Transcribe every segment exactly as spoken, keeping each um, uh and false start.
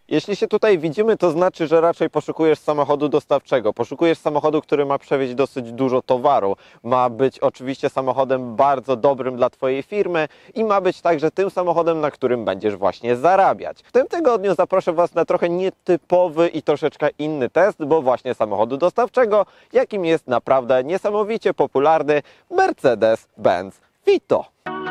Jeśli się tutaj widzimy, to znaczy, że raczej poszukujesz samochodu dostawczego. Poszukujesz samochodu, który ma przewieźć dosyć dużo towaru. Ma być oczywiście samochodem bardzo dobrym dla Twojej firmy i ma być także tym samochodem, na którym będziesz właśnie zarabiać. W tym tygodniu zaproszę Was na trochę nietypowy i troszeczkę inny test, bo właśnie samochodu dostawczego, jakim jest naprawdę niesamowicie popularny Mercedes-Benz Vito.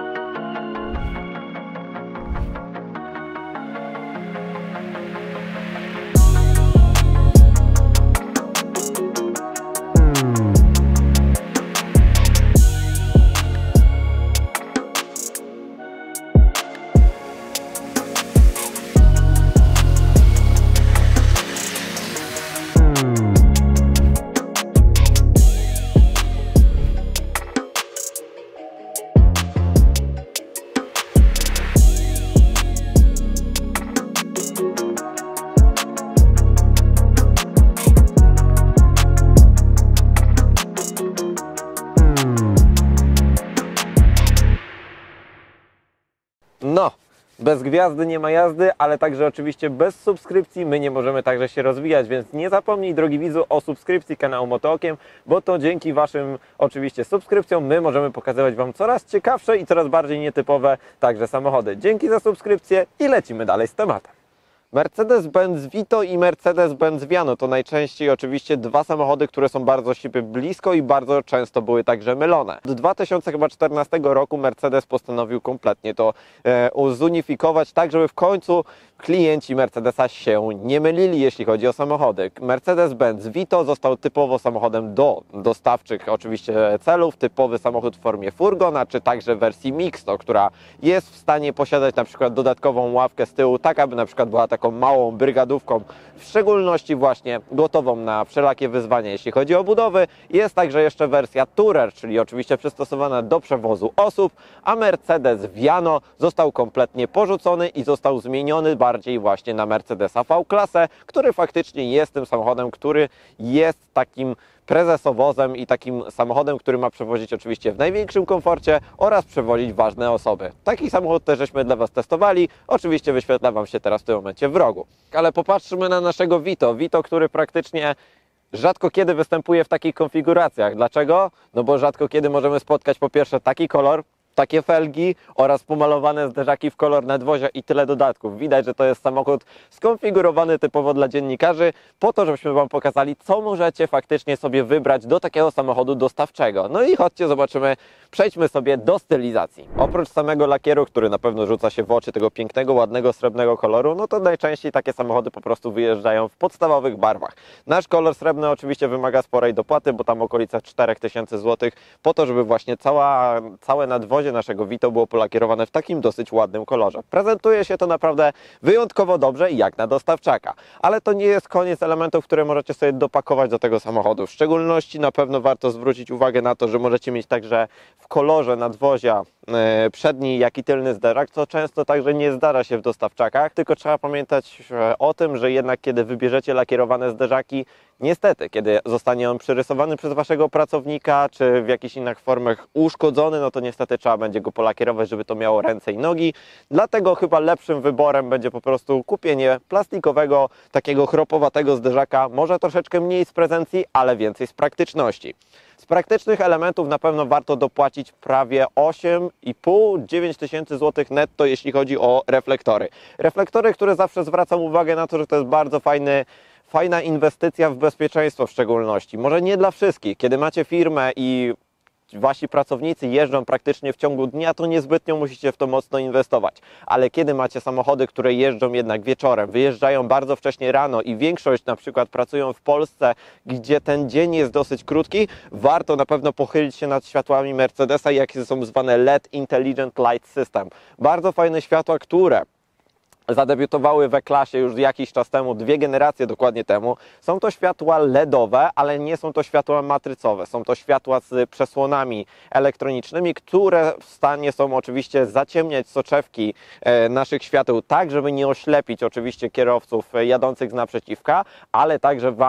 No, bez gwiazdy nie ma jazdy, ale także oczywiście bez subskrypcji my nie możemy także się rozwijać, więc nie zapomnij, drogi widzu, o subskrypcji kanału Motookiem, bo to dzięki Waszym oczywiście subskrypcjom my możemy pokazywać Wam coraz ciekawsze i coraz bardziej nietypowe także samochody. Dzięki za subskrypcję i lecimy dalej z tematem. Mercedes-Benz Vito i Mercedes-Benz Viano to najczęściej oczywiście dwa samochody, które są bardzo siebie blisko i bardzo często były także mylone. Od dwa tysiące czternastego roku Mercedes postanowił kompletnie to e, zunifikować, tak żeby w końcu klienci Mercedesa się nie mylili, jeśli chodzi o samochody. Mercedes-Benz Vito został typowo samochodem do dostawczych oczywiście celów, typowy samochód w formie furgona, czy także w wersji mixto, która jest w stanie posiadać na przykład dodatkową ławkę z tyłu, tak aby na przykład była taką małą brygadówką, w szczególności właśnie gotową na wszelakie wyzwania, jeśli chodzi o budowy. Jest także jeszcze wersja Tourer, czyli oczywiście przystosowana do przewozu osób, a Mercedes Viano został kompletnie porzucony i został zmieniony bardziej właśnie na Mercedesa V-klasę, który faktycznie jest tym samochodem, który jest takim prezesowozem i takim samochodem, który ma przewozić oczywiście w największym komforcie oraz przewozić ważne osoby. Taki samochód też żeśmy dla Was testowali. Oczywiście wyświetla Wam się teraz w tym momencie w rogu. Ale popatrzmy na naszego Vito. Vito, który praktycznie rzadko kiedy występuje w takich konfiguracjach. Dlaczego? No bo rzadko kiedy możemy spotkać po pierwsze taki kolor, takie felgi oraz pomalowane zderzaki w kolor nadwozia i tyle dodatków. Widać, że to jest samochód skonfigurowany typowo dla dziennikarzy, po to, żebyśmy Wam pokazali, co możecie faktycznie sobie wybrać do takiego samochodu dostawczego. No i chodźcie, zobaczymy, przejdźmy sobie do stylizacji. Oprócz samego lakieru, który na pewno rzuca się w oczy, tego pięknego, ładnego, srebrnego koloru, no to najczęściej takie samochody po prostu wyjeżdżają w podstawowych barwach. Nasz kolor srebrny oczywiście wymaga sporej dopłaty, bo tam okolice cztery tysiące złotych, po to, żeby właśnie cała, całe nadwozie naszego Vito było polakierowane w takim dosyć ładnym kolorze. Prezentuje się to naprawdę wyjątkowo dobrze i jak na dostawczaka. Ale to nie jest koniec elementów, które możecie sobie dopakować do tego samochodu. W szczególności na pewno warto zwrócić uwagę na to, że możecie mieć także w kolorze nadwozia e, przedni, jak i tylny zderzak, co często także nie zdarza się w dostawczakach, tylko trzeba pamiętać o tym, że jednak kiedy wybierzecie lakierowane zderzaki, niestety, kiedy zostanie on przyrysowany przez Waszego pracownika, czy w jakichś innych formach uszkodzony, no to niestety trzeba będzie go polakierować, żeby to miało ręce i nogi. Dlatego chyba lepszym wyborem będzie po prostu kupienie plastikowego, takiego chropowatego zderzaka, może troszeczkę mniej z prezencji, ale więcej z praktyczności. Z praktycznych elementów na pewno warto dopłacić prawie osiem i pół do dziewięciu tysięcy złotych netto, jeśli chodzi o reflektory. Reflektory, które zawsze zwracam uwagę na to, że to jest bardzo fajny Fajna inwestycja w bezpieczeństwo w szczególności. Może nie dla wszystkich. Kiedy macie firmę i Wasi pracownicy jeżdżą praktycznie w ciągu dnia, to niezbytnio musicie w to mocno inwestować. Ale kiedy macie samochody, które jeżdżą jednak wieczorem, wyjeżdżają bardzo wcześnie rano i większość na przykład pracują w Polsce, gdzie ten dzień jest dosyć krótki, warto na pewno pochylić się nad światłami Mercedesa, jakie są zwane L E D Intelligent Light System. Bardzo fajne światła, które zadebiutowały w E-klasie już jakiś czas temu, dwie generacje dokładnie temu. Są to światła L E D owe, ale nie są to światła matrycowe. Są to światła z przesłonami elektronicznymi, które w stanie są oczywiście zaciemniać soczewki naszych świateł tak, żeby nie oślepić oczywiście kierowców jadących z naprzeciwka, ale także Wam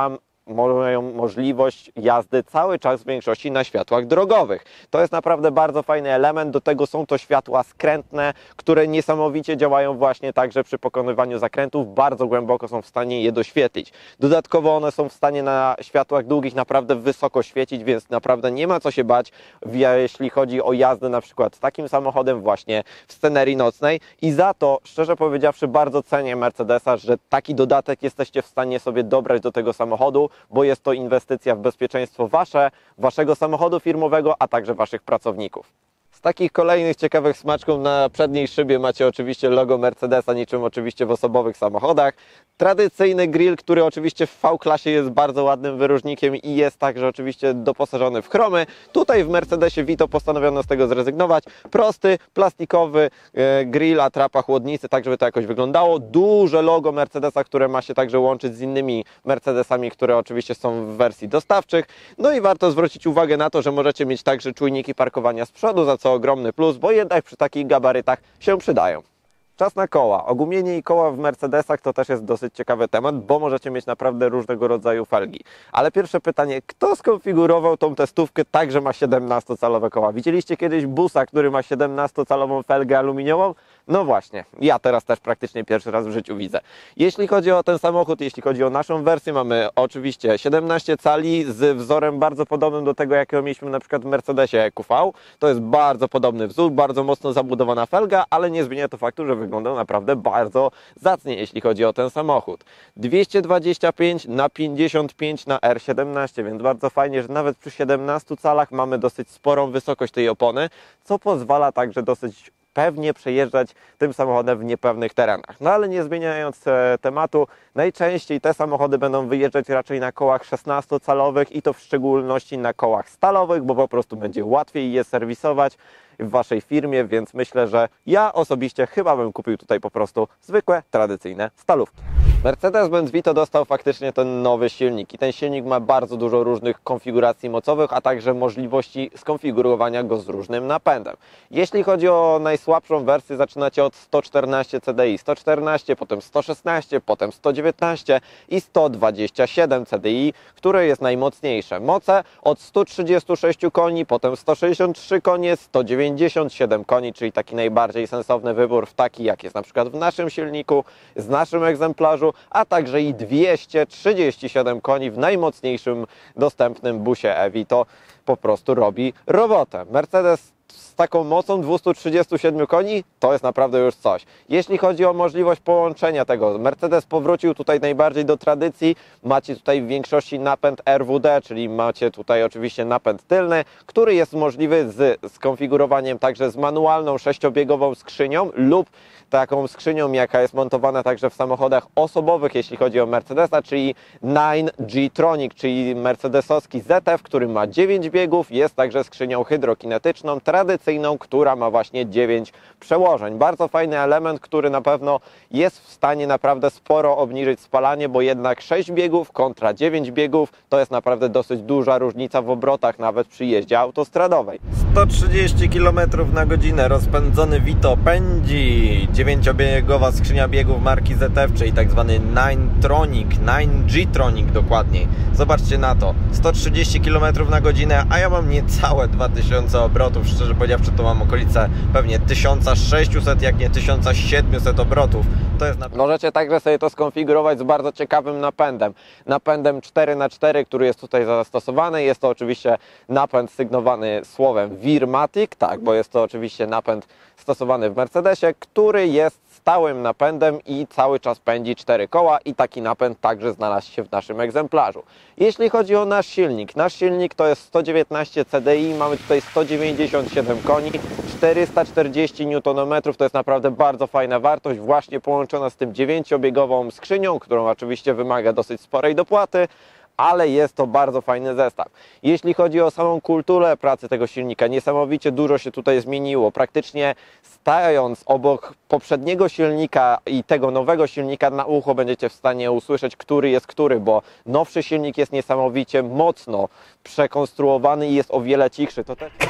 mają możliwość jazdy cały czas w większości na światłach drogowych. To jest naprawdę bardzo fajny element, do tego są to światła skrętne, które niesamowicie działają właśnie także przy pokonywaniu zakrętów, bardzo głęboko są w stanie je doświetlić. Dodatkowo one są w stanie na światłach długich naprawdę wysoko świecić, więc naprawdę nie ma co się bać, jeśli chodzi o jazdę na przykład takim samochodem właśnie w scenerii nocnej i za to, szczerze powiedziawszy, bardzo cenię Mercedesa, że taki dodatek jesteście w stanie sobie dobrać do tego samochodu, bo jest to inwestycja w bezpieczeństwo wasze, waszego samochodu firmowego, a także waszych pracowników. Z takich kolejnych ciekawych smaczków na przedniej szybie macie oczywiście logo Mercedesa, niczym oczywiście w osobowych samochodach. Tradycyjny grill, który oczywiście w V-klasie jest bardzo ładnym wyróżnikiem i jest także oczywiście doposażony w chromy. Tutaj w Mercedesie Vito postanowiono z tego zrezygnować. Prosty, plastikowy e, grill, atrapa chłodnicy, tak żeby to jakoś wyglądało. Duże logo Mercedesa, które ma się także łączyć z innymi Mercedesami, które oczywiście są w wersji dostawczych. No i warto zwrócić uwagę na to, że możecie mieć także czujniki parkowania z przodu, za co ogromny plus, bo jednak przy takich gabarytach się przydają. Czas na koła. Ogumienie i koła w Mercedesach to też jest dosyć ciekawy temat, bo możecie mieć naprawdę różnego rodzaju felgi. Ale pierwsze pytanie, kto skonfigurował tą testówkę tak, że ma siedemnastocalowe koła? Widzieliście kiedyś busa, który ma siedemnastocalową felgę aluminiową? No właśnie, ja teraz też praktycznie pierwszy raz w życiu widzę. Jeśli chodzi o ten samochód, jeśli chodzi o naszą wersję, mamy oczywiście siedemnaście cali z wzorem bardzo podobnym do tego, jakiego mieliśmy na przykład w Mercedesie E Q V. To jest bardzo podobny wzór, bardzo mocno zabudowana felga, ale nie zmienia to faktu, że wyglądał naprawdę bardzo zacnie, jeśli chodzi o ten samochód. dwieście dwadzieścia pięć na pięćdziesiąt pięć na R siedemnaście, więc bardzo fajnie, że nawet przy siedemnastu calach mamy dosyć sporą wysokość tej opony, co pozwala także dosyć pewnie przejeżdżać tym samochodem w niepewnych terenach. No ale nie zmieniając e, tematu, najczęściej te samochody będą wyjeżdżać raczej na kołach szesnastocalowych i to w szczególności na kołach stalowych, bo po prostu będzie łatwiej je serwisować w waszej firmie, więc myślę, że ja osobiście chyba bym kupił tutaj po prostu zwykłe, tradycyjne stalówki. Mercedes-Benz Vito dostał faktycznie ten nowy silnik i ten silnik ma bardzo dużo różnych konfiguracji mocowych, a także możliwości skonfigurowania go z różnym napędem. Jeśli chodzi o najsłabszą wersję, zaczynacie od sto czternaście C D I, sto czternaście, potem sto szesnaście, potem sto dziewiętnaście i sto dwadzieścia siedem C D I, które jest najmocniejsze. Moce od stu trzydziestu sześciu koni, potem sto sześćdziesiąt trzy konie, sto dziewięćdziesiąt siedem koni, czyli taki najbardziej sensowny wybór w taki, jak jest na przykład w naszym silniku, z naszym egzemplarzu, a także i dwieście trzydzieści siedem koni w najmocniejszym dostępnym busie E-Wi. To po prostu robi robotę. Mercedes z taką mocą dwustu trzydziestu siedmiu koni to jest naprawdę już coś. Jeśli chodzi o możliwość połączenia tego, Mercedes powrócił tutaj najbardziej do tradycji. Macie tutaj w większości napęd R W D, czyli macie tutaj oczywiście napęd tylny, który jest możliwy z skonfigurowaniem także z manualną sześciobiegową skrzynią lub taką skrzynią, jaka jest montowana także w samochodach osobowych, jeśli chodzi o Mercedesa, czyli nine G Tronic, czyli mercedesowski Z F, który ma dziewięć biegów, jest także skrzynią hydrokinetyczną, tradycyjną, która ma właśnie dziewięć przełożeń. Bardzo fajny element, który na pewno jest w stanie naprawdę sporo obniżyć spalanie, bo jednak sześć biegów kontra dziewięć biegów to jest naprawdę dosyć duża różnica w obrotach, nawet przy jeździe autostradowej. sto trzydzieści kilometrów na godzinę rozpędzony Vito pędzi. dziewięciobiegowa skrzynia biegów marki Z F, czyli tak zwany nine Tronic, nine G Tronic dokładniej. Zobaczcie na to, sto trzydzieści kilometrów na godzinę, a ja mam niecałe dwa tysiące obrotów. Szczerze powiedziawszy, to mam okolice pewnie tysiąc sześćset, jak nie tysiąc siedemset obrotów. To jest na... Możecie także sobie to skonfigurować z bardzo ciekawym napędem. Napędem cztery na cztery, który jest tutaj zastosowany. Jest to oczywiście napęd sygnowany słowem Wirmatic, tak, bo jest to oczywiście napęd stosowany w Mercedesie, który jest stałym napędem i cały czas pędzi cztery koła i taki napęd także znalazł się w naszym egzemplarzu. Jeśli chodzi o nasz silnik, nasz silnik to jest sto dziewiętnaście C D I, mamy tutaj sto dziewięćdziesiąt siedem koni, czterysta czterdzieści niutonometrów, to jest naprawdę bardzo fajna wartość, właśnie połączona z tym dziewięciobiegową skrzynią, którą oczywiście wymaga dosyć sporej dopłaty, ale jest to bardzo fajny zestaw. Jeśli chodzi o samą kulturę pracy tego silnika, niesamowicie dużo się tutaj zmieniło. Praktycznie stając obok poprzedniego silnika i tego nowego silnika na ucho będziecie w stanie usłyszeć, który jest który, bo nowszy silnik jest niesamowicie mocno przekonstruowany i jest o wiele cichszy. To też...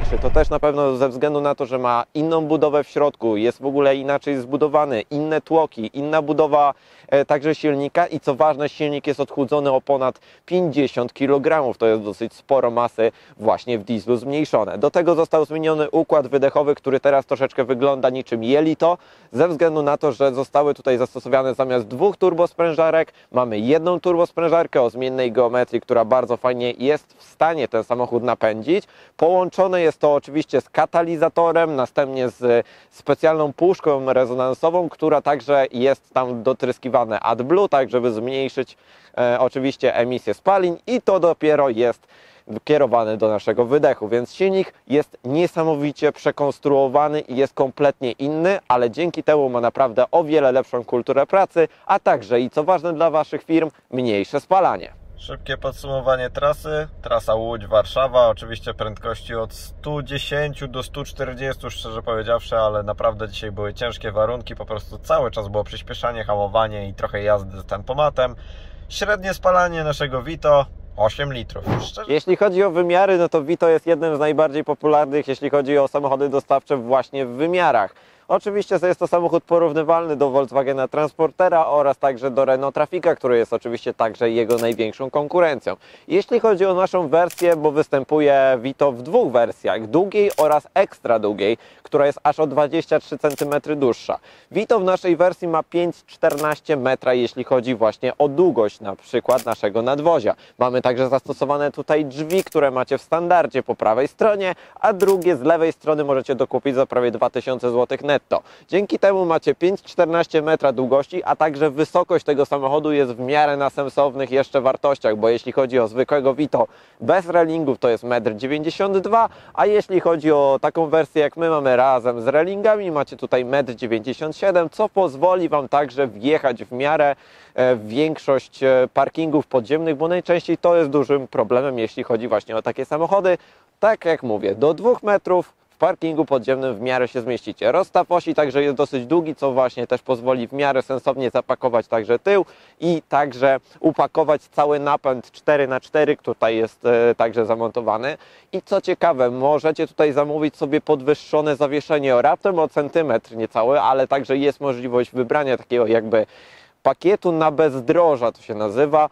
większy. To też na pewno ze względu na to, że ma inną budowę w środku, jest w ogóle inaczej zbudowany, inne tłoki, inna budowa e, także silnika i co ważne, silnik jest odchudzony o ponad pięćdziesiąt kilogramów. To jest dosyć sporo masy właśnie w dieslu zmniejszone. Do tego został zmieniony układ wydechowy, który teraz troszeczkę wygląda niczym jelito, ze względu na to, że zostały tutaj zastosowane zamiast dwóch turbosprężarek, mamy jedną turbosprężarkę o zmiennej geometrii, która bardzo fajnie jest w stanie ten samochód napędzić. Połączone jest to oczywiście z katalizatorem, następnie z specjalną puszką rezonansową, która także jest tam dotryskiwane AdBlue, tak żeby zmniejszyć e, oczywiście emisję spalin i to dopiero jest kierowany do naszego wydechu, więc silnik jest niesamowicie przekonstruowany i jest kompletnie inny, ale dzięki temu ma naprawdę o wiele lepszą kulturę pracy, a także i co ważne dla Waszych firm, mniejsze spalanie. Szybkie podsumowanie trasy. Trasa Łódź-Warszawa, oczywiście prędkości od stu dziesięciu do stu czterdziestu, szczerze powiedziawszy, ale naprawdę dzisiaj były ciężkie warunki, po prostu cały czas było przyspieszanie, hamowanie i trochę jazdy z tempomatem. Średnie spalanie naszego Vito osiem litrów. Szczerze... Jeśli chodzi o wymiary, no to Vito jest jednym z najbardziej popularnych, jeśli chodzi o samochody dostawcze właśnie w wymiarach. Oczywiście jest to samochód porównywalny do Volkswagena Transportera oraz także do Renault Trafica, który jest oczywiście także jego największą konkurencją. Jeśli chodzi o naszą wersję, bo występuje Vito w dwóch wersjach, długiej oraz ekstra długiej, która jest aż o dwadzieścia trzy centymetry dłuższa. Vito w naszej wersji ma pięć przecinek czternaście metra, jeśli chodzi właśnie o długość na przykład naszego nadwozia. Mamy także zastosowane tutaj drzwi, które macie w standardzie po prawej stronie, a drugie z lewej strony możecie dokupić za prawie dwa tysiące złotych netto. Dzięki temu macie pięć przecinek czternaście metra długości, a także wysokość tego samochodu jest w miarę na sensownych jeszcze wartościach, bo jeśli chodzi o zwykłego Vito bez railingów to jest metr dziewięćdziesiąt dwa, a jeśli chodzi o taką wersję jak my mamy razem z railingami, macie tutaj metr dziewięćdziesiąt siedem, co pozwoli Wam także wjechać w miarę w większość parkingów podziemnych, bo najczęściej to jest dużym problemem, jeśli chodzi właśnie o takie samochody. Tak jak mówię, do dwóch metrów w parkingu podziemnym w miarę się zmieścicie. Rozstaw osi także jest dosyć długi, co właśnie też pozwoli w miarę sensownie zapakować także tył i także upakować cały napęd cztery na cztery, który tutaj jest e, także zamontowany. I co ciekawe, możecie tutaj zamówić sobie podwyższone zawieszenie o raptem o centymetr niecały, ale także jest możliwość wybrania takiego jakby pakietu na bezdroża, to się nazywa.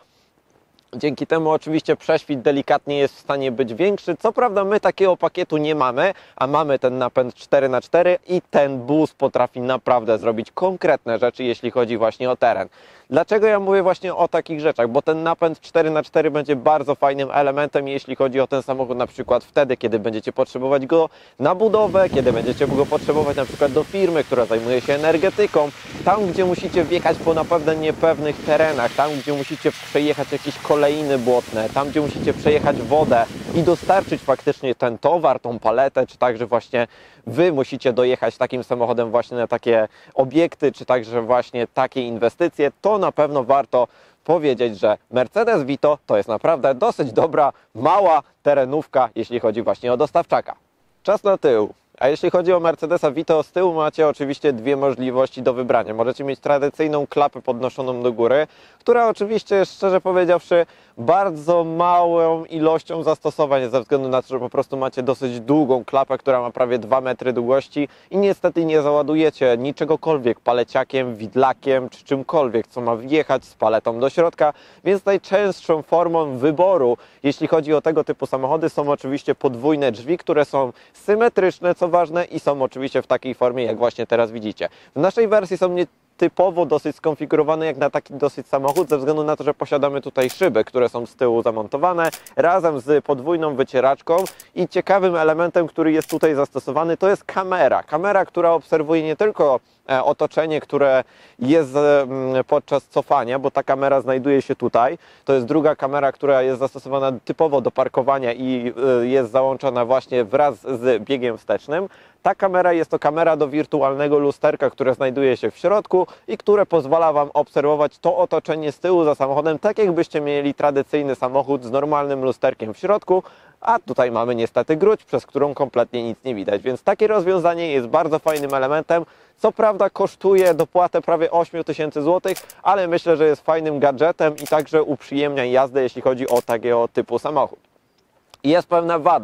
Dzięki temu oczywiście prześwit delikatnie jest w stanie być większy. Co prawda my takiego pakietu nie mamy, a mamy ten napęd cztery na cztery i ten bus potrafi naprawdę zrobić konkretne rzeczy, jeśli chodzi właśnie o teren. Dlaczego ja mówię właśnie o takich rzeczach? Bo ten napęd cztery na cztery będzie bardzo fajnym elementem, jeśli chodzi o ten samochód, na przykład wtedy, kiedy będziecie potrzebować go na budowę, kiedy będziecie go potrzebować na przykład do firmy, która zajmuje się energetyką, tam, gdzie musicie wjechać po naprawdę niepewnych terenach, tam, gdzie musicie przejechać jakieś kolejny błotne, tam, gdzie musicie przejechać wodę i dostarczyć faktycznie ten towar, tą paletę, czy także właśnie Wy musicie dojechać takim samochodem właśnie na takie obiekty, czy także właśnie takie inwestycje, to na pewno warto powiedzieć, że Mercedes Vito to jest naprawdę dosyć dobra, mała terenówka, jeśli chodzi właśnie o dostawczaka. Czas na tył. A jeśli chodzi o Mercedesa Vito, z tyłu macie oczywiście dwie możliwości do wybrania. Możecie mieć tradycyjną klapę podnoszoną do góry, która oczywiście, szczerze powiedziawszy, bardzo małą ilością zastosowań ze względu na to, że po prostu macie dosyć długą klapę, która ma prawie dwa metry długości i niestety nie załadujecie niczegokolwiek paleciakiem, widlakiem czy czymkolwiek, co ma wjechać z paletą do środka, więc najczęstszą formą wyboru, jeśli chodzi o tego typu samochody, są oczywiście podwójne drzwi, które są symetryczne, co ważne, i są oczywiście w takiej formie, jak właśnie teraz widzicie. W naszej wersji są nie typowo dosyć skonfigurowane jak na taki dosyć samochód, ze względu na to, że posiadamy tutaj szyby, które są z tyłu zamontowane razem z podwójną wycieraczką i ciekawym elementem, który jest tutaj zastosowany, to jest kamera. Kamera, która obserwuje nie tylko otoczenie, które jest podczas cofania, bo ta kamera znajduje się tutaj. To jest druga kamera, która jest zastosowana typowo do parkowania i jest załączona właśnie wraz z biegiem wstecznym. Ta kamera jest to kamera do wirtualnego lusterka, które znajduje się w środku i które pozwala Wam obserwować to otoczenie z tyłu za samochodem, tak jakbyście mieli tradycyjny samochód z normalnym lusterkiem w środku, a tutaj mamy niestety gruć, przez którą kompletnie nic nie widać, więc takie rozwiązanie jest bardzo fajnym elementem. Co prawda kosztuje dopłatę prawie osiem tysięcy złotych, ale myślę, że jest fajnym gadżetem i także uprzyjemnia jazdę, jeśli chodzi o takiego typu samochód. Jest pewna wada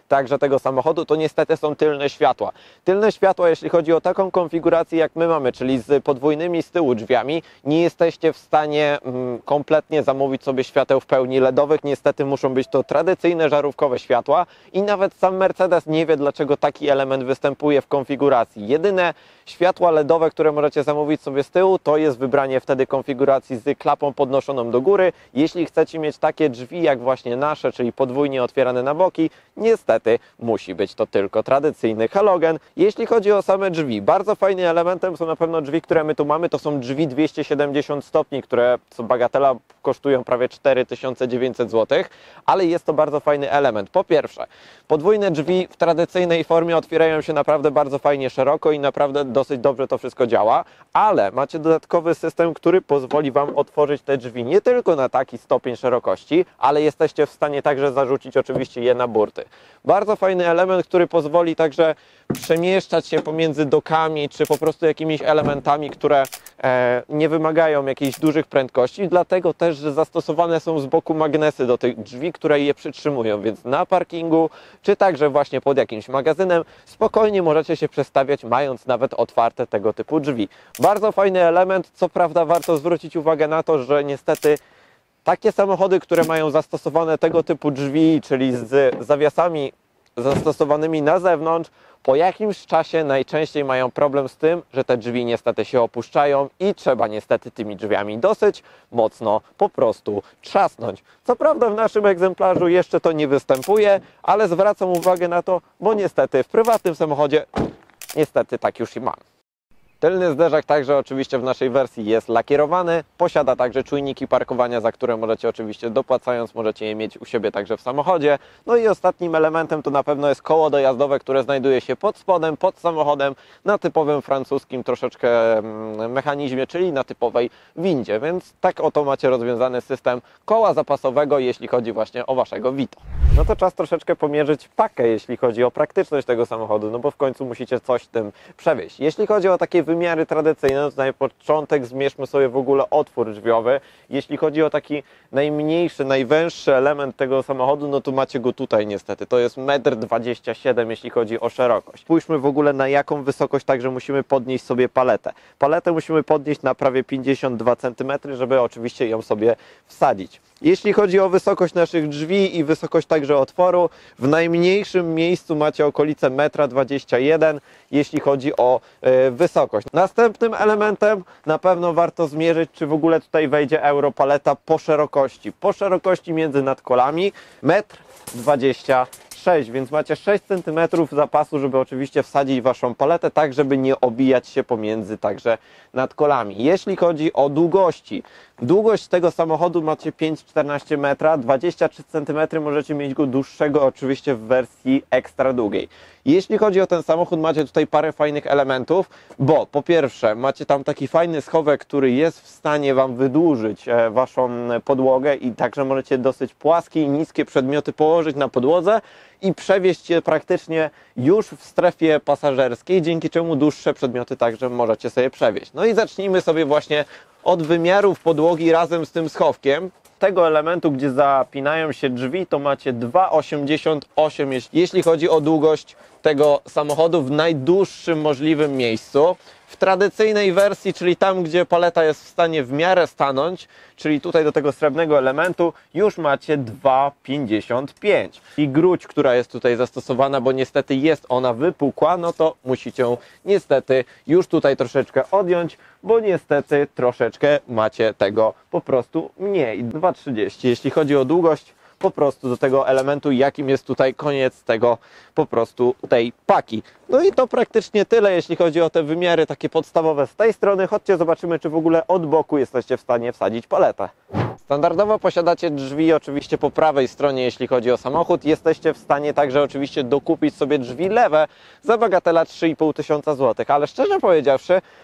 także tego samochodu, to niestety są tylne światła. Tylne światła, jeśli chodzi o taką konfigurację jak my mamy, czyli z podwójnymi z tyłu drzwiami, nie jesteście w stanie mm, kompletnie zamówić sobie świateł w pełni ledowych. Niestety muszą być to tradycyjne żarówkowe światła i nawet sam Mercedes nie wie, dlaczego taki element występuje w konfiguracji. Jedyne światła ledowe, które możecie zamówić sobie z tyłu, to jest wybranie wtedy konfiguracji z klapą podnoszoną do góry. Jeśli chcecie mieć takie drzwi jak właśnie nasze, czyli podwójnie otwierane na boki, niestety musi być to tylko tradycyjny halogen. Jeśli chodzi o same drzwi, bardzo fajnym elementem są na pewno drzwi, które my tu mamy, to są drzwi dwieście siedemdziesiąt stopni, które co bagatela kosztują prawie cztery tysiące dziewięćset złotych, ale jest to bardzo fajny element. Po pierwsze, podwójne drzwi w tradycyjnej formie otwierają się naprawdę bardzo fajnie szeroko i naprawdę dosyć dobrze to wszystko działa, ale macie dodatkowy system, który pozwoli Wam otworzyć te drzwi nie tylko na taki stopień szerokości, ale jesteście w stanie także zarzucić oczywiście je na burty. Bardzo fajny element, który pozwoli także przemieszczać się pomiędzy dokami, czy po prostu jakimiś elementami, które e, nie wymagają jakichś dużych prędkości, dlatego też, że zastosowane są z boku magnesy do tych drzwi, które je przytrzymują, więc na parkingu, czy także właśnie pod jakimś magazynem, spokojnie możecie się przestawiać, mając nawet otwarte tego typu drzwi. Bardzo fajny element, co prawda warto zwrócić uwagę na to, że niestety takie samochody, które mają zastosowane tego typu drzwi, czyli z zawiasami zastosowanymi na zewnątrz, po jakimś czasie najczęściej mają problem z tym, że te drzwi niestety się opuszczają i trzeba niestety tymi drzwiami dosyć mocno po prostu trzasnąć. Co prawda w naszym egzemplarzu jeszcze to nie występuje, ale zwracam uwagę na to, bo niestety w prywatnym samochodzie niestety tak już i mam. Tylny zderzak także oczywiście w naszej wersji jest lakierowany, posiada także czujniki parkowania, za które możecie oczywiście dopłacając, możecie je mieć u siebie także w samochodzie. No i ostatnim elementem to na pewno jest koło dojazdowe, które znajduje się pod spodem, pod samochodem, na typowym francuskim troszeczkę mechanizmie, czyli na typowej windzie, więc tak oto macie rozwiązany system koła zapasowego, jeśli chodzi właśnie o Waszego Vito. No to czas troszeczkę pomierzyć pakę, jeśli chodzi o praktyczność tego samochodu, no bo w końcu musicie coś tym przewieźć. Jeśli chodzi o takie wymiary tradycyjne, to na początek zmierzmy sobie w ogóle otwór drzwiowy. Jeśli chodzi o taki najmniejszy, najwęższy element tego samochodu, no to macie go tutaj niestety. To jest metr dwadzieścia siedem, jeśli chodzi o szerokość. Spójrzmy w ogóle na jaką wysokość także musimy podnieść sobie paletę. Paletę musimy podnieść na prawie pięćdziesiąt dwa centymetry, żeby oczywiście ją sobie wsadzić. Jeśli chodzi o wysokość naszych drzwi i wysokość także otworu, w najmniejszym miejscu macie okolice metr dwadzieścia jeden, jeśli chodzi o y, wysokość. Następnym elementem na pewno warto zmierzyć, czy w ogóle tutaj wejdzie europaleta po szerokości. Po szerokości między nadkolami metr dwadzieścia sześć, więc macie sześć centymetrów zapasu, żeby oczywiście wsadzić Waszą paletę, tak żeby nie obijać się pomiędzy także nadkolami. Jeśli chodzi o długości, długość tego samochodu macie pięć przecinek czternaście metra, dwadzieścia trzy centymetry możecie mieć go dłuższego oczywiście w wersji ekstra długiej. Jeśli chodzi o ten samochód, macie tutaj parę fajnych elementów, bo po pierwsze macie tam taki fajny schowek, który jest w stanie Wam wydłużyć Waszą podłogę i także możecie dosyć płaskie i niskie przedmioty położyć na podłodze i przewieźć je praktycznie już w strefie pasażerskiej, dzięki czemu dłuższe przedmioty także możecie sobie przewieźć. No i zacznijmy sobie właśnie od wymiarów podłogi razem z tym schowkiem. Tego elementu, gdzie zapinają się drzwi, to macie dwa przecinek osiemdziesiąt osiem, jeśli chodzi o długość tego samochodu w najdłuższym możliwym miejscu. W tradycyjnej wersji, czyli tam, gdzie paleta jest w stanie w miarę stanąć, czyli tutaj do tego srebrnego elementu, już macie dwa przecinek pięćdziesiąt pięć. I grudź, która jest tutaj zastosowana, bo niestety jest ona wypukła, no to musicie niestety już tutaj troszeczkę odjąć, bo niestety troszeczkę macie tego po prostu mniej. dwa przecinek trzydzieści. Jeśli chodzi o długość, po prostu do tego elementu, jakim jest tutaj koniec tego po prostu tej paki. No i to praktycznie tyle, jeśli chodzi o te wymiary takie podstawowe z tej strony. Chodźcie, zobaczymy, czy w ogóle od boku jesteście w stanie wsadzić paletę. Standardowo posiadacie drzwi oczywiście po prawej stronie, jeśli chodzi o samochód. Jesteście w stanie także oczywiście dokupić sobie drzwi lewe za bagatela trzy i pół tysiąca złotych, ale szczerze powiedziawszy,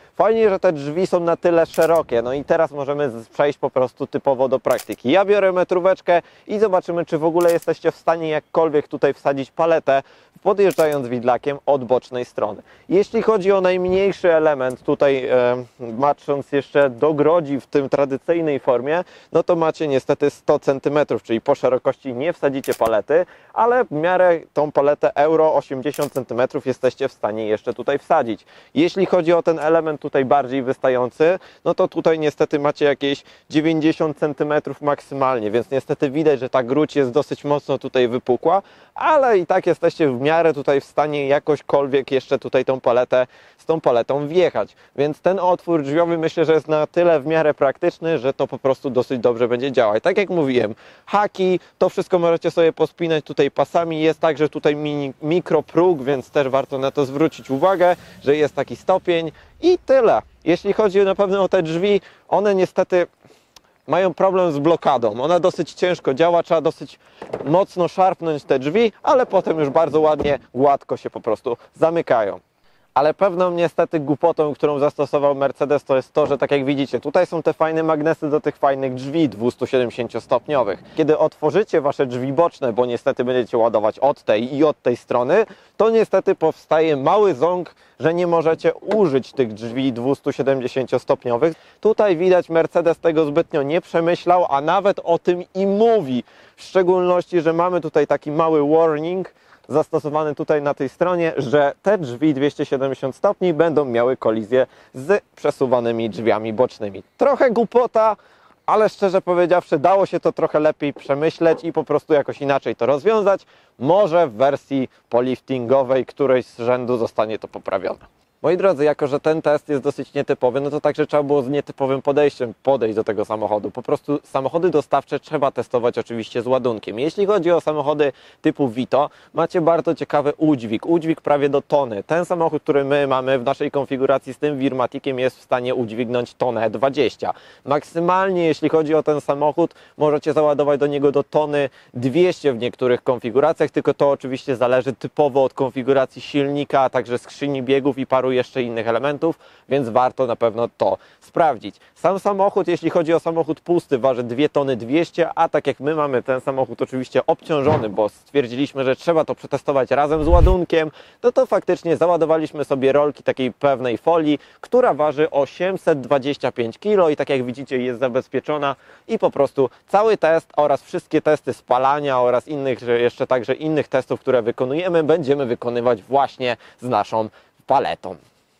Fajnie, że te drzwi są na tyle szerokie, no i teraz możemy przejść po prostu typowo do praktyki. Ja biorę metróweczkę i zobaczymy, czy w ogóle jesteście w stanie jakkolwiek tutaj wsadzić paletę, podjeżdżając widlakiem od bocznej strony. Jeśli chodzi o najmniejszy element, tutaj e, patrząc jeszcze do grodzi w tym tradycyjnej formie, no to macie niestety sto centymetrów, czyli po szerokości nie wsadzicie palety, ale w miarę tą paletę euro osiemdziesiąt centymetrów jesteście w stanie jeszcze tutaj wsadzić. Jeśli chodzi o ten element tutaj bardziej wystający, no to tutaj niestety macie jakieś dziewięćdziesiąt centymetrów maksymalnie, więc niestety widać, że ta gruć jest dosyć mocno tutaj wypukła, ale i tak jesteście w miarę tutaj w stanie jakośkolwiek jeszcze tutaj tą paletę, z tą paletą wjechać. Więc ten otwór drzwiowy myślę, że jest na tyle w miarę praktyczny, że to po prostu dosyć dobrze będzie działać. Tak jak mówiłem, haki, to wszystko możecie sobie pospinać tutaj pasami. Jest także tutaj mini, mikropróg, więc też warto na to zwrócić uwagę, że jest taki stopień i tyle. Jeśli chodzi na pewno o te drzwi, one niestety mają problem z blokadą. Ona dosyć ciężko działa, trzeba dosyć mocno szarpnąć te drzwi, ale potem już bardzo ładnie, gładko się po prostu zamykają. Ale pewną niestety głupotą, którą zastosował Mercedes, to jest to, że tak jak widzicie, tutaj są te fajne magnesy do tych fajnych drzwi dwustusiedemdziesięciostopniowych. Kiedy otworzycie wasze drzwi boczne, bo niestety będziecie ładować od tej i od tej strony, to niestety powstaje mały ząg, że nie możecie użyć tych drzwi dwustusiedemdziesięciostopniowych. Tutaj widać, Mercedes tego zbytnio nie przemyślał, a nawet o tym i mówi. W szczególności, że mamy tutaj taki mały warning zastosowany tutaj na tej stronie, że te drzwi dwieście siedemdziesiąt stopni będą miały kolizję z przesuwanymi drzwiami bocznymi. Trochę głupota, ale szczerze powiedziawszy dało się to trochę lepiej przemyśleć i po prostu jakoś inaczej to rozwiązać. Może w wersji poliftingowej którejś z rzędu zostanie to poprawione. Moi drodzy, jako że ten test jest dosyć nietypowy, no to także trzeba było z nietypowym podejściem podejść do tego samochodu. Po prostu samochody dostawcze trzeba testować oczywiście z ładunkiem. Jeśli chodzi o samochody typu Vito, macie bardzo ciekawy udźwig, udźwig prawie do tony. Ten samochód, który my mamy w naszej konfiguracji z tym Wirmatikiem, jest w stanie udźwignąć tonę dwadzieścia. Maksymalnie, jeśli chodzi o ten samochód, możecie załadować do niego do tony dwieście w niektórych konfiguracjach, tylko to oczywiście zależy typowo od konfiguracji silnika, a także skrzyni biegów i paru jeszcze innych elementów, więc warto na pewno to sprawdzić. Sam samochód, jeśli chodzi o samochód pusty, waży dwie tony dwieście, a tak jak my mamy ten samochód oczywiście obciążony, bo stwierdziliśmy, że trzeba to przetestować razem z ładunkiem, no to faktycznie załadowaliśmy sobie rolki takiej pewnej folii, która waży osiemset dwadzieścia pięć kilo i tak jak widzicie jest zabezpieczona i po prostu cały test oraz wszystkie testy spalania oraz innych, jeszcze także innych testów, które wykonujemy, będziemy wykonywać właśnie z naszą paletą.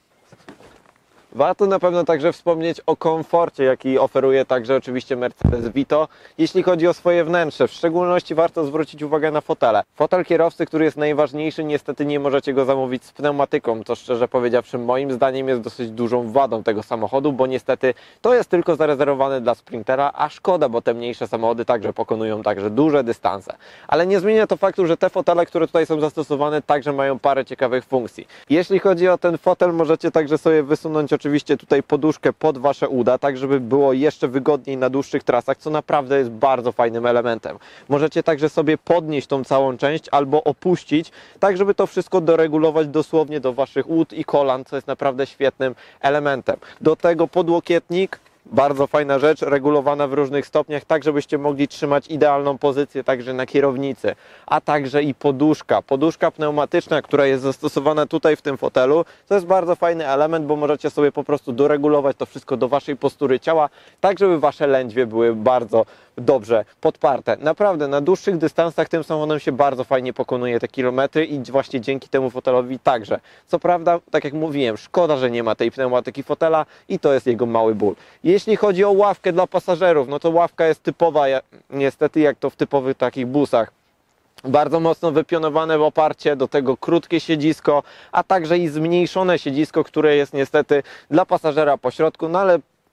Warto na pewno także wspomnieć o komforcie, jaki oferuje także oczywiście Mercedes Vito, jeśli chodzi o swoje wnętrze. W szczególności warto zwrócić uwagę na fotele. Fotel kierowcy, który jest najważniejszy, niestety nie możecie go zamówić z pneumatyką, co szczerze powiedziawszy moim zdaniem jest dosyć dużą wadą tego samochodu, bo niestety to jest tylko zarezerwowane dla Sprintera, a szkoda, bo te mniejsze samochody także pokonują także duże dystanse. Ale nie zmienia to faktu, że te fotele, które tutaj są zastosowane, także mają parę ciekawych funkcji. Jeśli chodzi o ten fotel, możecie także sobie wysunąć oczywiście tutaj poduszkę pod wasze uda, tak żeby było jeszcze wygodniej na dłuższych trasach, co naprawdę jest bardzo fajnym elementem. Możecie także sobie podnieść tą całą część albo opuścić, tak żeby to wszystko doregulować dosłownie do waszych ud i kolan, co jest naprawdę świetnym elementem. Do tego podłokietnik. Bardzo fajna rzecz, regulowana w różnych stopniach, tak żebyście mogli trzymać idealną pozycję także na kierownicy, a także i poduszka. Poduszka pneumatyczna, która jest zastosowana tutaj w tym fotelu, to jest bardzo fajny element, bo możecie sobie po prostu doregulować to wszystko do waszej postury ciała, tak żeby wasze lędźwie były bardzo dobrze podparte. Naprawdę na dłuższych dystansach tym samochodem się bardzo fajnie pokonuje te kilometry i właśnie dzięki temu fotelowi także. Co prawda, tak jak mówiłem, szkoda, że nie ma tej pneumatyki fotela i to jest jego mały ból. Jeśli chodzi o ławkę dla pasażerów, no to ławka jest typowa, niestety jak to w typowych takich busach. Bardzo mocno wypionowane w oparcie, do tego krótkie siedzisko, a także i zmniejszone siedzisko, które jest niestety dla pasażera po środku, no ale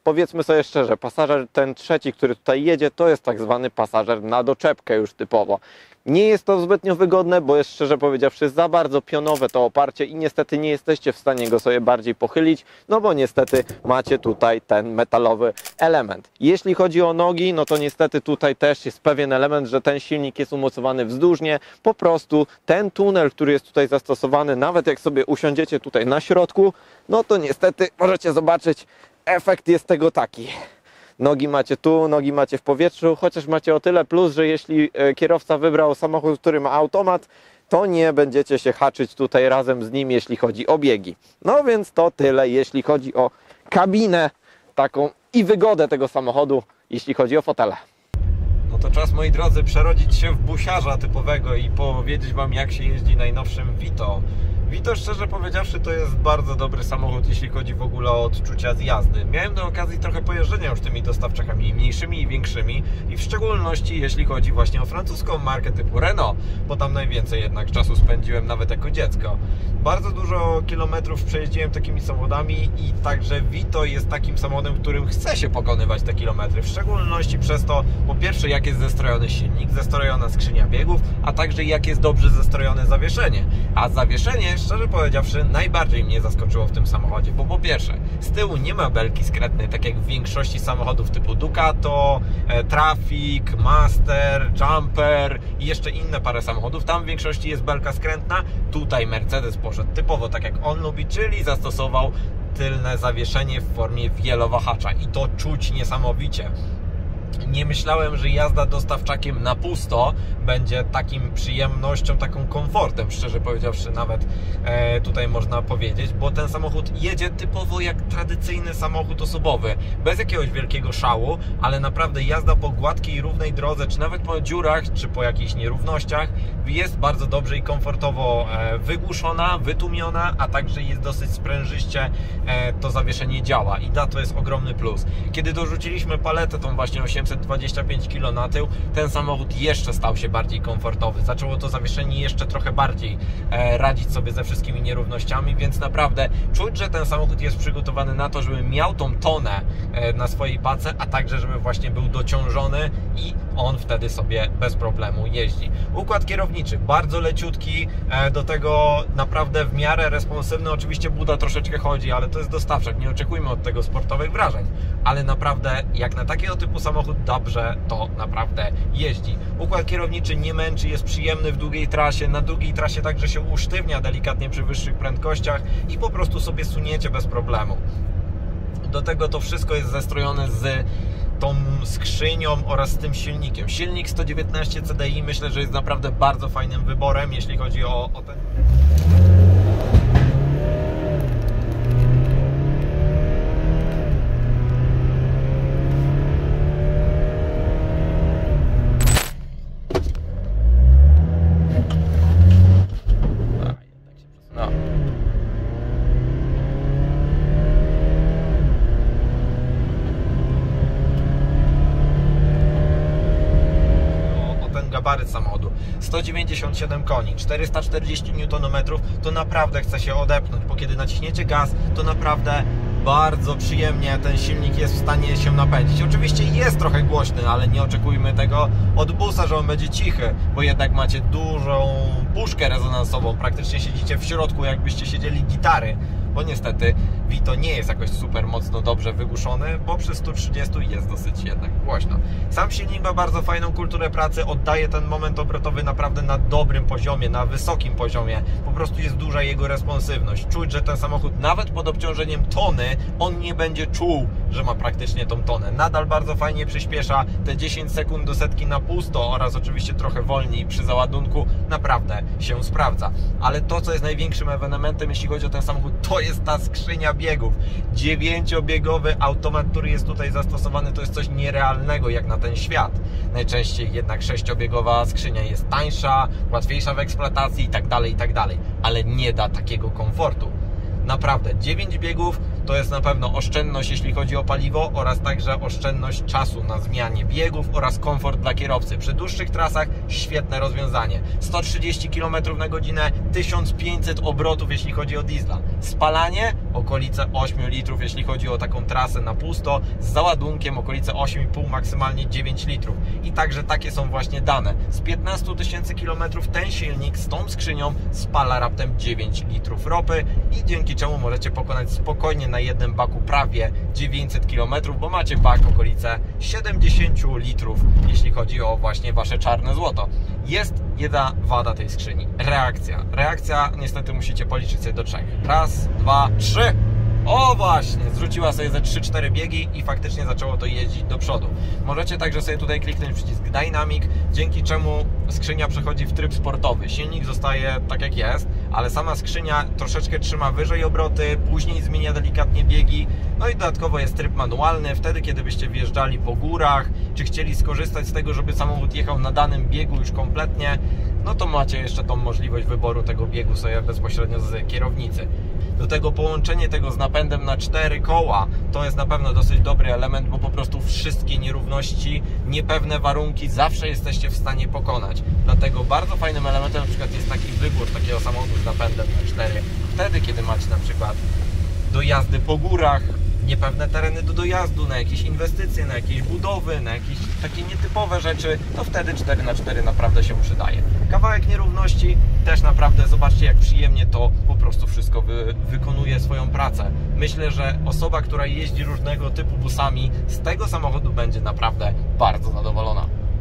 powiedzmy sobie szczerze, pasażer ten trzeci, który tutaj jedzie, to jest tak zwany pasażer na doczepkę już typowo. Nie jest to zbytnio wygodne, bo jest szczerze powiedziawszy za bardzo pionowe to oparcie i niestety nie jesteście w stanie go sobie bardziej pochylić, no bo niestety macie tutaj ten metalowy element. Jeśli chodzi o nogi, no to niestety tutaj też jest pewien element, że ten silnik jest umocowany wzdłużnie. Po prostu ten tunel, który jest tutaj zastosowany, nawet jak sobie usiądziecie tutaj na środku, no to niestety możecie zobaczyć, efekt jest tego taki. Nogi macie tu, nogi macie w powietrzu, chociaż macie o tyle plus, że jeśli kierowca wybrał samochód, który ma automat, to nie będziecie się haczyć tutaj razem z nim, jeśli chodzi o biegi. No więc to tyle, jeśli chodzi o kabinę taką i wygodę tego samochodu, jeśli chodzi o fotele. No to czas, moi drodzy, przerodzić się w busiarza typowego i powiedzieć Wam, jak się jeździ najnowszym Vito. Vito, szczerze powiedziawszy, to jest bardzo dobry samochód, jeśli chodzi w ogóle o odczucia z jazdy. Miałem do okazji trochę pojeżdżenia już tymi dostawczakami, mniejszymi i większymi, i w szczególności jeśli chodzi właśnie o francuską markę typu Renault, bo tam najwięcej jednak czasu spędziłem nawet jako dziecko. Bardzo dużo kilometrów przejeździłem takimi samochodami i także Vito jest takim samochodem, w którym chce się pokonywać te kilometry, w szczególności przez to, po pierwsze, jak jest zestrojony silnik, zestrojona skrzynia biegów, a także jak jest dobrze zestrojone zawieszenie. A zawieszenie, szczerze powiedziawszy, najbardziej mnie zaskoczyło w tym samochodzie, bo po pierwsze, z tyłu nie ma belki skrętnej, tak jak w większości samochodów typu Ducato, e, Traffic, Master, Jumper i jeszcze inne parę samochodów. Tam w większości jest belka skrętna. Tutaj Mercedes poszedł typowo tak jak on lubi, czyli zastosował tylne zawieszenie w formie wielowahacza i to czuć niesamowicie. Nie myślałem, że jazda dostawczakiem na pusto będzie takim przyjemnością, taką komfortem, szczerze powiedziawszy nawet e, tutaj można powiedzieć, bo ten samochód jedzie typowo jak tradycyjny samochód osobowy, bez jakiegoś wielkiego szału, ale naprawdę jazda po gładkiej i równej drodze, czy nawet po dziurach, czy po jakichś nierównościach jest bardzo dobrze i komfortowo e, wygłuszona, wytłumiona, a także jest dosyć sprężyście e, to zawieszenie działa i da to jest ogromny plus. Kiedy dorzuciliśmy paletę tą właśnie osiemset dwadzieścia pięć kilo na tył, ten samochód jeszcze stał się bardziej komfortowy. Zaczęło to zawieszenie jeszcze trochę bardziej e, radzić sobie ze wszystkimi nierównościami, więc naprawdę czuć, że ten samochód jest przygotowany na to, żeby miał tą tonę e, na swojej pace, a także żeby właśnie był dociążony i on wtedy sobie bez problemu jeździ. Układ kierowniczy bardzo leciutki, e, do tego naprawdę w miarę responsywny. Oczywiście buda troszeczkę chodzi, ale to jest dostawczak, nie oczekujmy od tego sportowych wrażeń, ale naprawdę jak na takiego typu samochód dobrze to naprawdę jeździ. Układ kierowniczy nie męczy, jest przyjemny w długiej trasie, na długiej trasie także się usztywnia delikatnie przy wyższych prędkościach i po prostu sobie suniecie bez problemu. Do tego to wszystko jest zestrojone z tą skrzynią oraz z tym silnikiem. Silnik sto dziewiętnaście C D I myślę, że jest naprawdę bardzo fajnym wyborem, jeśli chodzi o, o ten... gabaryt samochodu. sto dziewięćdziesiąt siedem koni, czterysta czterdzieści niutonometrów, to naprawdę chce się odepchnąć, bo kiedy naciśniecie gaz, to naprawdę bardzo przyjemnie ten silnik jest w stanie się napędzić. Oczywiście jest trochę głośny, ale nie oczekujmy tego od busa, że on będzie cichy, bo jednak macie dużą puszkę rezonansową, praktycznie siedzicie w środku, jakbyście siedzieli gitary, bo niestety Vito nie jest jakoś super mocno dobrze wygłuszony, bo przy stu trzydziestu jest dosyć jednak głośno. Sam silnik ma bardzo fajną kulturę pracy, oddaje ten moment obrotowy naprawdę na dobrym poziomie, na wysokim poziomie. Po prostu jest duża jego responsywność. Czuć, że ten samochód nawet pod obciążeniem tony, on nie będzie czuł, że ma praktycznie tą tonę. Nadal bardzo fajnie przyspiesza, te dziesięć sekund do setki na pusto oraz oczywiście trochę wolniej przy załadunku naprawdę się sprawdza. Ale to, co jest największym ewenementem, jeśli chodzi o ten samochód, to jest ta skrzynia biegów. Dziewięciobiegowy automat, który jest tutaj zastosowany, to jest coś nierealnego jak na ten świat. Najczęściej jednak sześciobiegowa skrzynia jest tańsza, łatwiejsza w eksploatacji i tak dalej, i tak dalej, ale nie da takiego komfortu. Naprawdę, dziewięć biegów to jest na pewno oszczędność, jeśli chodzi o paliwo, oraz także oszczędność czasu na zmianie biegów oraz komfort dla kierowcy. Przy dłuższych trasach świetne rozwiązanie. sto trzydzieści kilometrów na godzinę, tysiąc pięćset obrotów, jeśli chodzi o diesla. Spalanie okolice ośmiu litrów, jeśli chodzi o taką trasę na pusto, z załadunkiem okolice osiem i pół, maksymalnie dziewięć litrów. I także takie są właśnie dane. Z piętnastu tysięcy kilometrów ten silnik z tą skrzynią spala raptem dziewięć litrów ropy i dzięki czemu możecie pokonać spokojnie na jednym baku prawie dziewięćset kilometrów, bo macie bak okolice siedemdziesiąt litrów, jeśli chodzi o właśnie wasze czarne złoto. Jest jedna wada tej skrzyni. Reakcja. Reakcja niestety musicie policzyć sobie do trzech. Raz, dwa, trzy. O właśnie, zwróciła sobie ze trzy cztery biegi i faktycznie zaczęło to jeździć do przodu. Możecie także sobie tutaj kliknąć przycisk Dynamic, dzięki czemu skrzynia przechodzi w tryb sportowy. Silnik zostaje tak jak jest, ale sama skrzynia troszeczkę trzyma wyżej obroty, później zmienia delikatnie biegi. No i dodatkowo jest tryb manualny, wtedy kiedy byście wjeżdżali po górach, czy chcieli skorzystać z tego, żeby samochód jechał na danym biegu już kompletnie, no to macie jeszcze tą możliwość wyboru tego biegu sobie bezpośrednio z kierownicy. Do tego połączenie tego z napędem na cztery koła to jest na pewno dosyć dobry element, bo po prostu wszystkie nierówności, niepewne warunki zawsze jesteście w stanie pokonać. Dlatego bardzo fajnym elementem na przykład jest taki wybór takiego samochodu z napędem na cztery. Wtedy, kiedy macie na przykład do jazdy po górach, niepewne tereny do dojazdu, na jakieś inwestycje, na jakieś budowy, na jakieś takie nietypowe rzeczy, to wtedy cztery na cztery naprawdę się przydaje. Kawałek nierówności też naprawdę, zobaczcie jak przyjemnie to po prostu wszystko wy, wykonuje swoją pracę. Myślę, że osoba, która jeździ różnego typu busami, z tego samochodu będzie naprawdę bardzo zadowolona.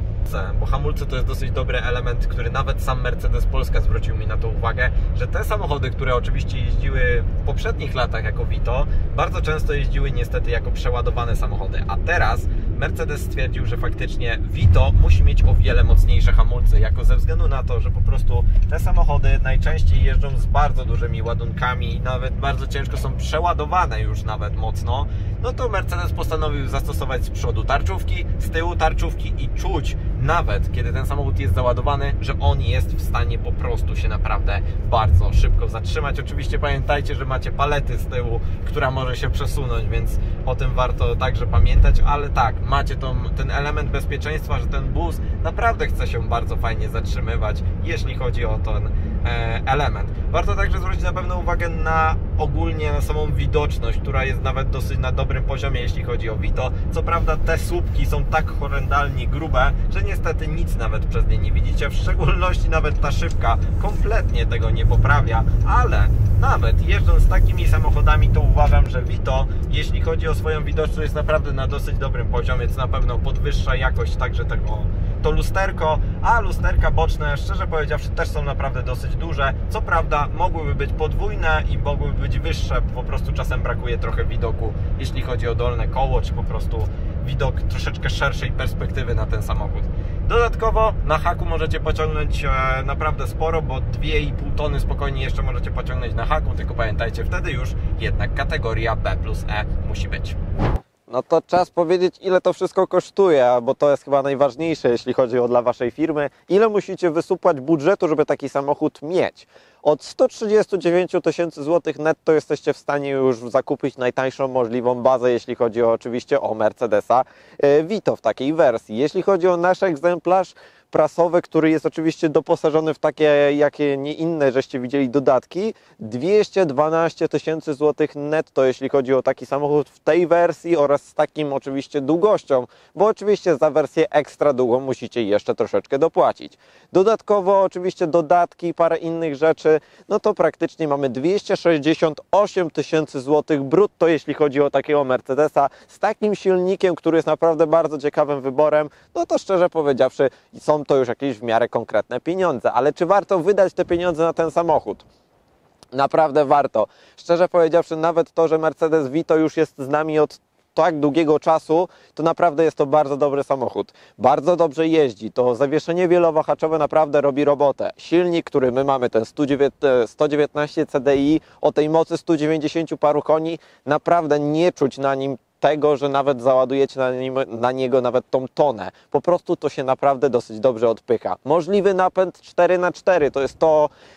Bo hamulce to jest dosyć dobry element, który nawet sam Mercedes Polska zwrócił mi na to uwagę, że te samochody, które oczywiście jeździły w poprzednich latach jako Vito, bardzo często jeździły niestety jako przeładowane samochody, a teraz Mercedes stwierdził, że faktycznie Vito musi mieć o wiele mocniejsze hamulce, jako ze względu na to, że po prostu te samochody najczęściej jeżdżą z bardzo dużymi ładunkami i nawet bardzo ciężko są przeładowane już nawet mocno, no to Mercedes postanowił zastosować z przodu tarczówki, z tyłu tarczówki i czuć nawet kiedy ten samochód jest załadowany, że on jest w stanie po prostu się naprawdę bardzo szybko zatrzymać. Oczywiście pamiętajcie, że macie paletę z tyłu, która może się przesunąć, więc o tym warto także pamiętać, ale tak, macie tą, ten element bezpieczeństwa, że ten bus naprawdę chce się bardzo fajnie zatrzymywać, jeśli chodzi o ten e, element. Warto także zwrócić na pewno uwagę na ogólnie na samą widoczność, która jest nawet dosyć na dobrym poziomie, jeśli chodzi o Vito. Co prawda te słupki są tak horrendalnie grube, że niestety nic nawet przez nie nie widzicie, w szczególności nawet ta szybka kompletnie tego nie poprawia, ale nawet jeżdżąc takimi samochodami, to uważam, że Vito, jeśli chodzi o swoją widoczność, jest naprawdę na dosyć dobrym poziomie, co na pewno podwyższa jakość także tego to lusterko, a lusterka boczne, szczerze powiedziawszy, też są naprawdę dosyć duże. Co prawda mogłyby być podwójne i mogłyby być wyższe, po prostu czasem brakuje trochę widoku, jeśli chodzi o dolne koło, czy po prostu widok troszeczkę szerszej perspektywy na ten samochód. Dodatkowo na haku możecie pociągnąć e, naprawdę sporo, bo dwie i pół tony spokojnie jeszcze możecie pociągnąć na haku, tylko pamiętajcie, wtedy już jednak kategoria B plus E musi być. No to czas powiedzieć, ile to wszystko kosztuje, bo to jest chyba najważniejsze, jeśli chodzi o dla waszej firmy. Ile musicie wysupłać budżetu, żeby taki samochód mieć? Od sto trzydzieści dziewięć tysięcy złotych netto jesteście w stanie już zakupić najtańszą możliwą bazę, jeśli chodzi o, oczywiście o Mercedesa Vito w takiej wersji. Jeśli chodzi o nasz egzemplarz prasowy, który jest oczywiście doposażony w takie, jakie nie inne, żeście widzieli dodatki, dwieście dwanaście tysięcy złotych netto, jeśli chodzi o taki samochód w tej wersji oraz z takim oczywiście długością, bo oczywiście za wersję ekstra długą musicie jeszcze troszeczkę dopłacić. Dodatkowo oczywiście dodatki, parę innych rzeczy, no to praktycznie mamy dwieście sześćdziesiąt osiem tysięcy złotych brutto, jeśli chodzi o takiego Mercedesa z takim silnikiem, który jest naprawdę bardzo ciekawym wyborem, no to szczerze powiedziawszy są to już jakieś w miarę konkretne pieniądze, ale czy warto wydać te pieniądze na ten samochód? Naprawdę warto. Szczerze powiedziawszy, nawet to, że Mercedes Vito już jest z nami od tak długiego czasu, to naprawdę jest to bardzo dobry samochód. Bardzo dobrze jeździ. To zawieszenie wielowahaczowe naprawdę robi robotę. Silnik, który my mamy, ten sto dziewiętnaście C D I o tej mocy stu dziewięćdziesięciu paru koni, naprawdę nie czuć na nim tego, że nawet załadujecie na, nim, na niego nawet tą tonę. Po prostu to się naprawdę dosyć dobrze odpycha. Możliwy napęd cztery na cztery to jest to,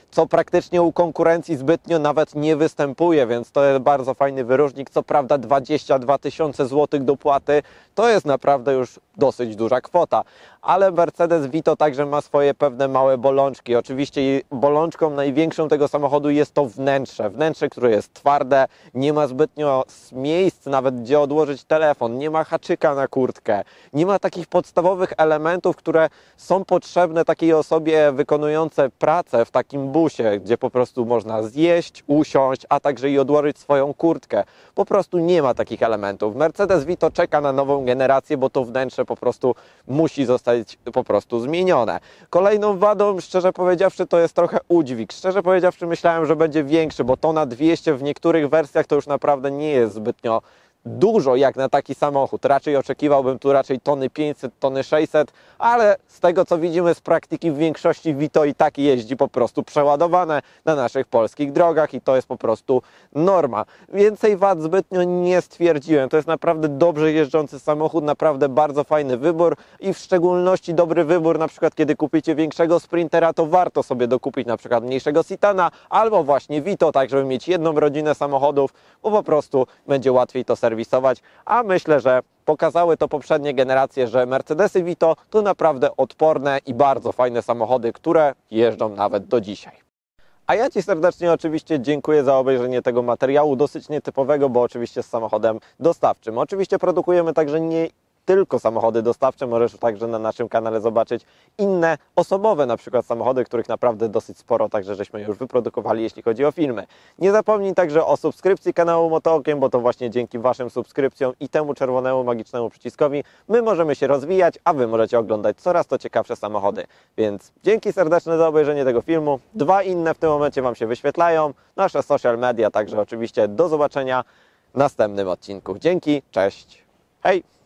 co praktycznie u konkurencji zbytnio nawet nie występuje, więc to jest bardzo fajny wyróżnik. Co prawda dwadzieścia dwa tysiące złotych dopłaty to jest naprawdę już dosyć duża kwota, ale Mercedes Vito także ma swoje pewne małe bolączki. Oczywiście bolączką największą tego samochodu jest to wnętrze. Wnętrze, które jest twarde, nie ma zbytnio miejsc nawet gdzie odłożyć telefon, nie ma haczyka na kurtkę, nie ma takich podstawowych elementów, które są potrzebne takiej osobie wykonującej pracę w takim busie, gdzie po prostu można zjeść, usiąść, a także i odłożyć swoją kurtkę. Po prostu nie ma takich elementów. Mercedes Vito czeka na nową generację, bo to wnętrze po prostu musi zostać po prostu zmienione. Kolejną wadą, szczerze powiedziawszy, to jest trochę udźwig. Szczerze powiedziawszy, myślałem, że będzie większy, bo tona dwieście w niektórych wersjach to już naprawdę nie jest zbytnio dużo jak na taki samochód. Raczej oczekiwałbym tu raczej tony pięćset, tony sześćset, ale z tego co widzimy z praktyki w większości Vito i tak jeździ po prostu przeładowane na naszych polskich drogach i to jest po prostu norma. Więcej wad zbytnio nie stwierdziłem. To jest naprawdę dobrze jeżdżący samochód, naprawdę bardzo fajny wybór i w szczególności dobry wybór na przykład kiedy kupicie większego Sprintera, to warto sobie dokupić na przykład mniejszego Citana albo właśnie Vito, tak żeby mieć jedną rodzinę samochodów, bo po prostu będzie łatwiej to serwisować. A myślę, że pokazały to poprzednie generacje, że Mercedesy Vito to naprawdę odporne i bardzo fajne samochody, które jeżdżą nawet do dzisiaj. A ja Ci serdecznie oczywiście dziękuję za obejrzenie tego materiału, dosyć nietypowego, bo oczywiście z samochodem dostawczym. Oczywiście produkujemy także nie tylko samochody dostawcze, możesz także na naszym kanale zobaczyć inne osobowe na przykład samochody, których naprawdę dosyć sporo także żeśmy już wyprodukowali, jeśli chodzi o filmy. Nie zapomnij także o subskrypcji kanału Motookiem, bo to właśnie dzięki Waszym subskrypcjom i temu czerwonemu magicznemu przyciskowi my możemy się rozwijać, a Wy możecie oglądać coraz to ciekawsze samochody. Więc dzięki serdeczne za obejrzenie tego filmu. Dwa inne w tym momencie Wam się wyświetlają. Nasze social media, także oczywiście do zobaczenia w następnym odcinku. Dzięki, cześć, hej!